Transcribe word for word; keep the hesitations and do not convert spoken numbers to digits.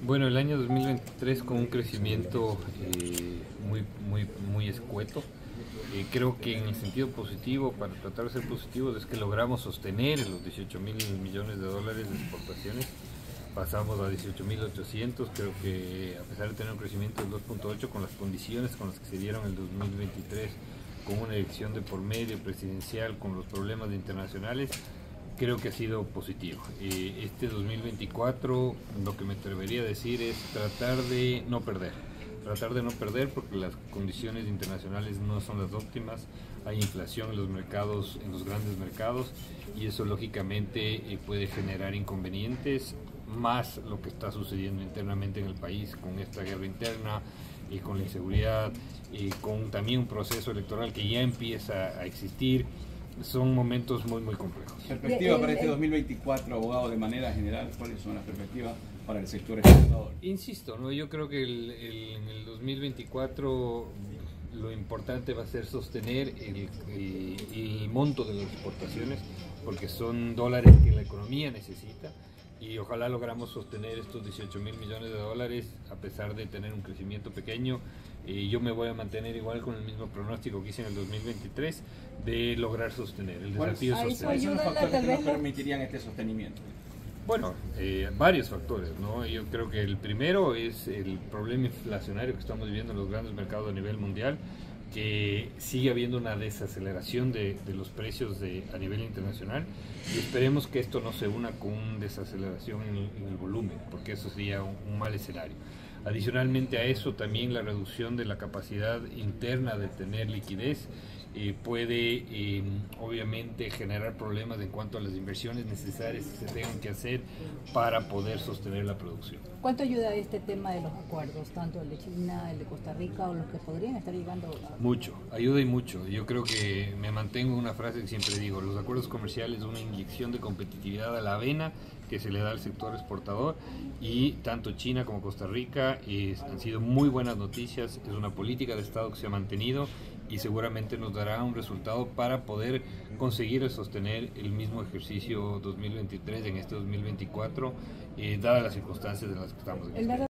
Bueno, el año dos mil veintitrés con un crecimiento eh, muy, muy, muy escueto. Eh, creo que en el sentido positivo, para tratar de ser positivos, es que logramos sostener los dieciocho mil millones de dólares de exportaciones. Pasamos a dieciocho mil ochocientos, creo que a pesar de tener un crecimiento del dos punto ocho, con las condiciones con las que se dieron el dos mil veintitrés, con una elección de por medio presidencial, con los problemas internacionales, creo que ha sido positivo. Eh, este dos mil veinticuatro, lo que me atrevería a decir es tratar de no perder. Tratar de no perder porque las condiciones internacionales no son las óptimas, hay inflación en los mercados, en los grandes mercados, y eso lógicamente eh, puede generar inconvenientes, más lo que está sucediendo internamente en el país con esta guerra interna y con la inseguridad y con también un proceso electoral que ya empieza a existir. Son momentos muy muy complejos. Perspectiva para este dos mil veinticuatro, abogado, de manera general, ¿cuáles son las perspectivas para el sector exportador? Insisto, ¿no? Yo creo que el, el, en el dos mil veinticuatro lo importante va a ser sostener el, el, el monto de las exportaciones, porque son dólares que la economía necesita, y ojalá logramos sostener estos dieciocho mil millones de dólares a pesar de tener un crecimiento pequeño. Eh, yo me voy a mantener igual con el mismo pronóstico que hice en el dos mil veintitrés de lograr sostener. El desafío es sostener. ¿Cuáles son los factores que nos permitirían este sostenimiento? Bueno, eh, varios factores, ¿no? Yo creo que el primero es el problema inflacionario que estamos viviendo en los grandes mercados a nivel mundial, que sigue habiendo una desaceleración de, de los precios de, a nivel internacional, y esperemos que esto no se una con una desaceleración en el, en el volumen, porque eso sería un, un mal escenario. Adicionalmente a eso, también la reducción de la capacidad interna de tener liquidez eh, puede eh, obviamente generar problemas en cuanto a las inversiones necesarias que se tengan que hacer para poder sostener la producción. ¿Cuánto ayuda este tema de los acuerdos, tanto el de China, el de Costa Rica o los que podrían estar llegando a... Mucho, ayuda y mucho. Yo creo que me mantengo en una frase que siempre digo: los acuerdos comerciales son una inyección de competitividad a la avena que se le da al sector exportador, y tanto China como Costa Rica es, han sido muy buenas noticias. Es una política de Estado que se ha mantenido y seguramente nos dará un resultado para poder conseguir sostener el mismo ejercicio dos mil veintitrés en este dos mil veinticuatro, eh, dadas las circunstancias en las que estamos.